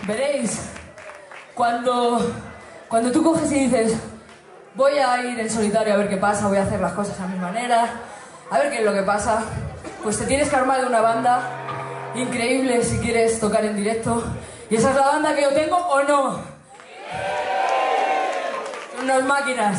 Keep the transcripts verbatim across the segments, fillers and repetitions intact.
Veréis, cuando, cuando tú coges y dices, voy a ir en solitario a ver qué pasa, voy a hacer las cosas a mi manera, a ver qué es lo que pasa, pues te tienes que armar de una banda increíble si quieres tocar en directo. Y esa es la banda que yo tengo, ¿o no? Son unas máquinas.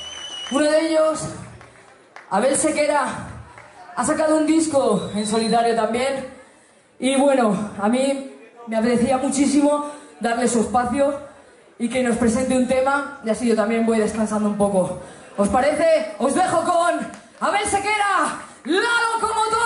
Uno de ellos, Abel Sequera, ha sacado un disco en solitario también. Y bueno, a mí me apetecía muchísimo darle su espacio y que nos presente un tema, y así yo también voy descansando un poco. ¿Os parece? Os dejo con Abel Sequera, La Locomotora.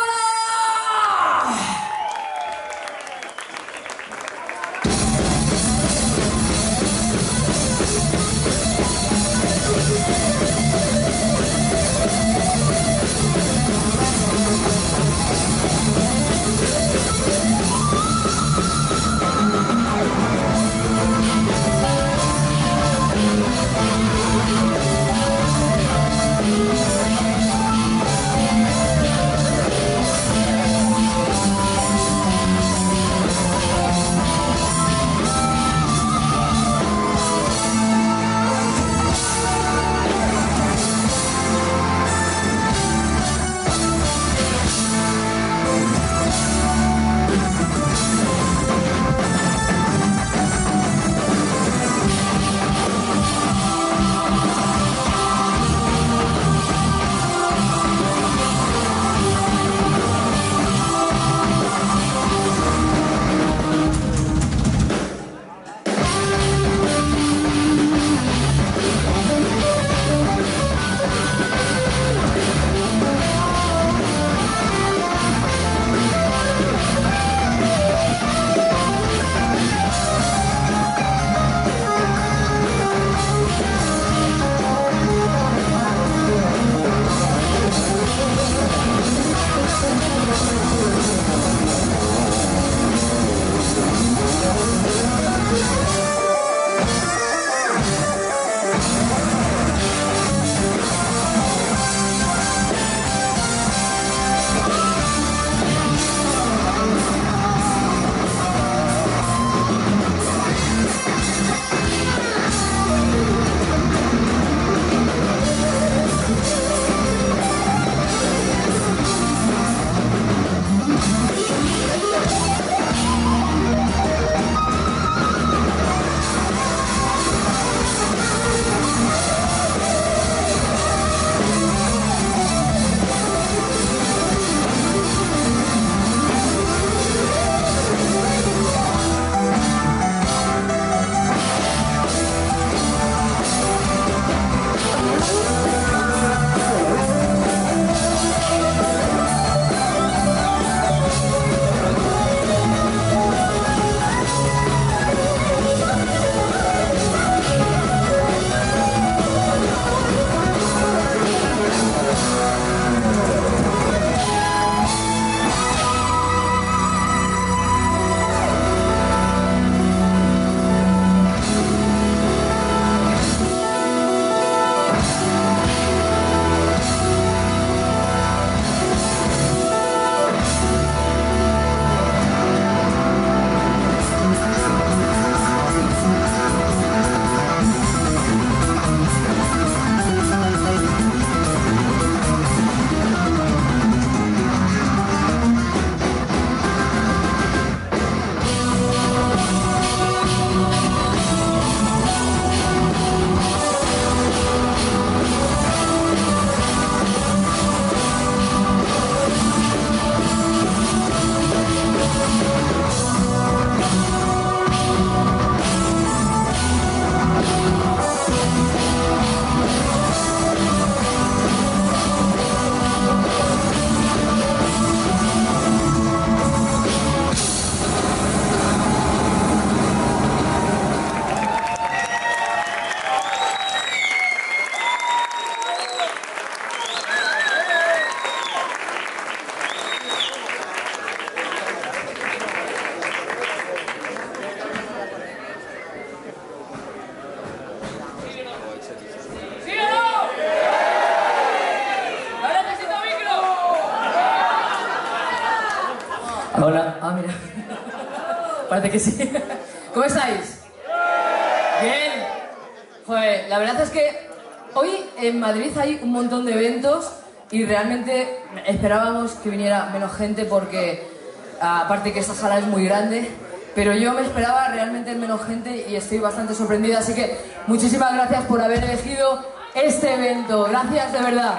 Hola. Ah, mira. Parece que sí. ¿Cómo estáis? Bien. Joder, la verdad es que hoy en Madrid hay un montón de eventos y realmente esperábamos que viniera menos gente porque, aparte que esta sala es muy grande, pero yo me esperaba realmente menos gente y estoy bastante sorprendida, así que muchísimas gracias por haber elegido este evento. Gracias de verdad.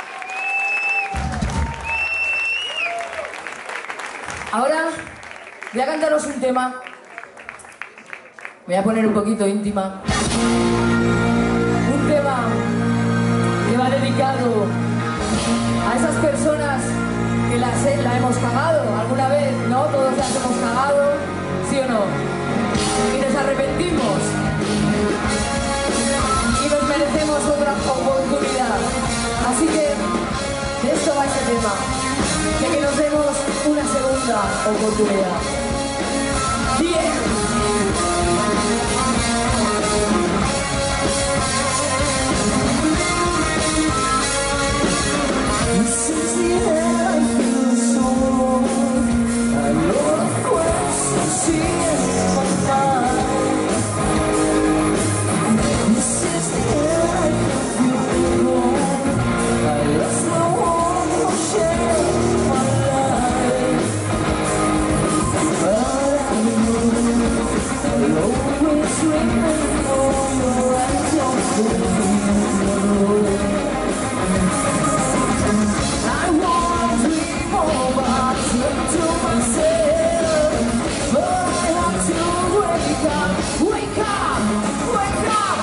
Ahora voy a cantaros un tema. Me voy a poner un poquito íntima. Un tema que va dedicado a esas personas que las, la hemos cagado alguna vez, ¿no? Todos las hemos cagado, ¿sí o no? Y nos arrepentimos. Y nos merecemos otra oportunidad. Así que de esto va este tema. De que nos demos una segunda oportunidad. Bien. This is the air I feel so wrong. I know the questions in my mind. This is the air I feel wrong. I lost my one who shared my life. But I know I'll always remember your eyes of blue. I want to dream over to myself, but I have to wake up, wake up, wake up.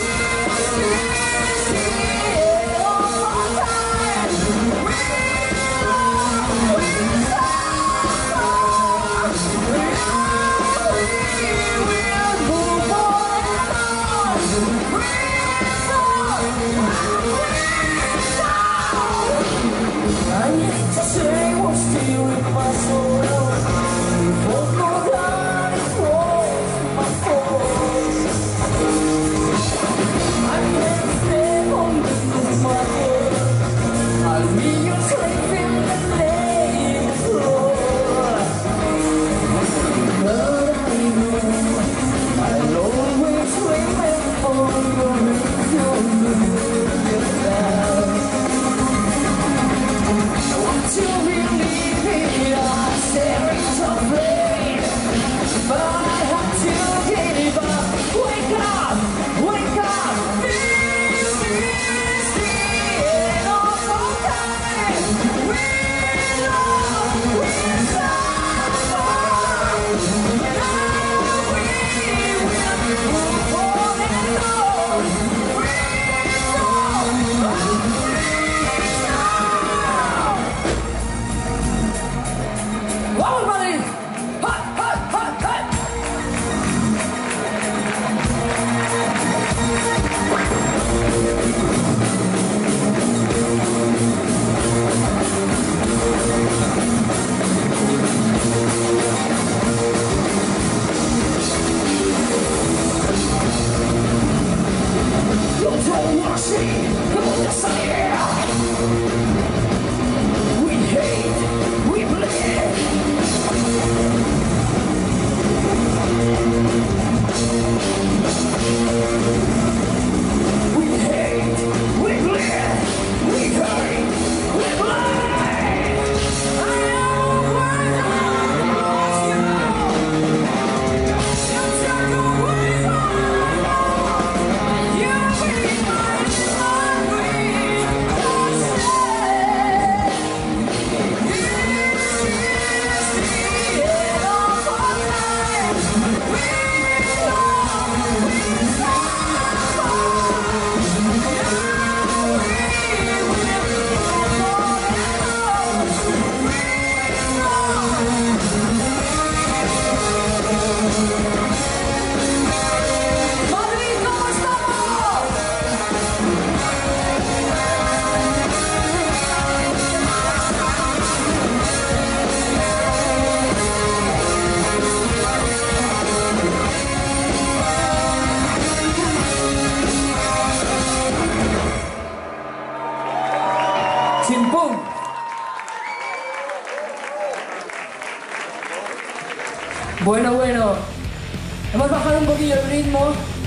This is all time. We love, we love. Now we will move on and on. We I hate to say what's still in my soul. Before no doubt it was my fault. I can't stay on with my word. I'll be your slave in the lay in the floor. But I know I'll always remember your love. To believe it, I stare into flame, but I have to give up. Wake up, wake up. This is the end of our time. We love, we love. Now we will move on and on. We love. ¡Vamos, Madrid! ¡Ja, ja, ja, ja! You don't wanna see the sun here. We hate, we bleed. We hate, we bleed, we hate, we bleed. I know where I lost you. You took away my love. You be my sunbeam. This is the end of our time. We love, we Madrid, ¿cómo estamos? Chimpum. Bueno, bueno. Hemos bajado un poquillo el ritmo